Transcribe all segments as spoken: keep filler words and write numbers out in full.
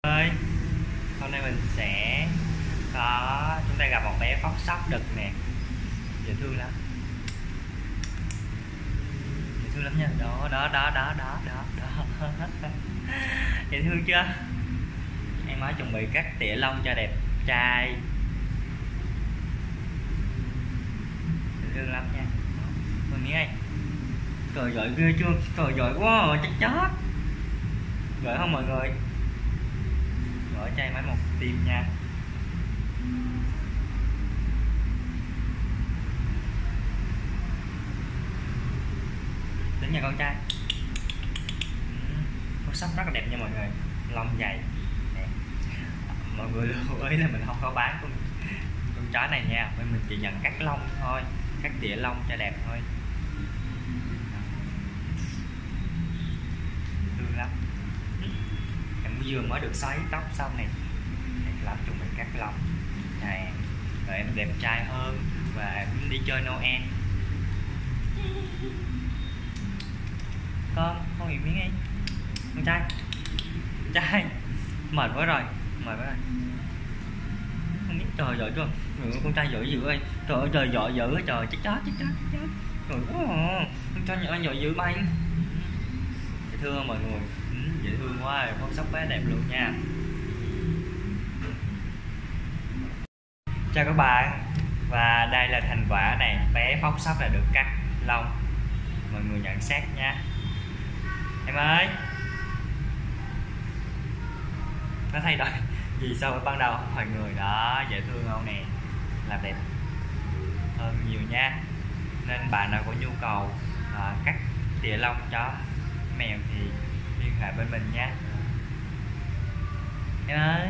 ơi, hôm nay mình sẽ có chúng ta gặp một bé phóc sóc đực nè, dễ thương lắm, dễ thương lắm nha. Đó đó đó đó đó đó đó dễ thương chưa? Em mới chuẩn bị cắt tỉa lông cho đẹp trai, dễ thương lắm nha. Mình nghĩ đây, trời giỏi ghê chưa? Trời giỏi quá à, chết chót. Giỏi không mọi người? Giỏi cho em mấy một tim nha. Đến nhà con trai. Phóc sóc rất là đẹp nha mọi người, lông dày đẹp. Mọi người lưu ý là mình không có bán con con chó này nha, mình chỉ nhận cắt lông thôi, cắt tỉa lông cho đẹp thôi. Thương lắm. Em vừa mới được xoáy tóc xong này, đẹp lắm, chuẩn bị cắt lông này rồi em đẹp trai hơn và em đi chơi Noel. Con con hiểu miếng đi, con trai, con trai mệt quá rồi, mệt quá rồi. Không biết trời giỏi chưa? Người con trai giỏi dữ ơi, trời ơi trời giỏi dữ, trời chết chó chết chó chết chó, trời quá à. Con trai nhỏ giỏi dữ bay, dễ thương mọi người, ừ, dễ thương quá rồi, phóc sóc bé đẹp luôn nha. Chào các bạn, và đây là thành quả này, bé phóc sóc là được cắt lông, mọi người nhận xét nha. Em ơi, nó thay đổi gì so với ban đầu mọi người? Đó, dễ thương không nè, làm đẹp hơn nhiều nha. Nên bạn nào có nhu cầu à, cắt tỉa lông cho mèo thì liên hệ bên mình nha. Em ơi,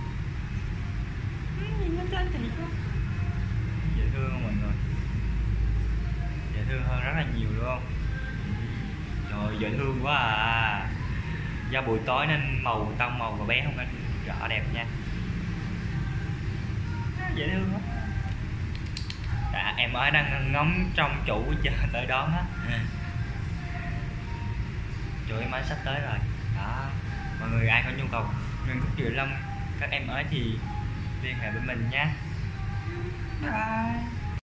dễ thương không mọi người? Dễ thương hơn rất là nhiều luôn. Trời, dễ thương quá à. Do buổi tối nên màu tông màu của bé không có rõ đẹp nha. Dễ thương quá. Đã, em ấy đang ngóng trong chủ chờ tới đón á. Chủ em ấy sắp tới rồi. Đó, mọi người ai có nhu cầu nguyên cúc tỉa lông các em ấy thì liên hệ với mình nha. Bye.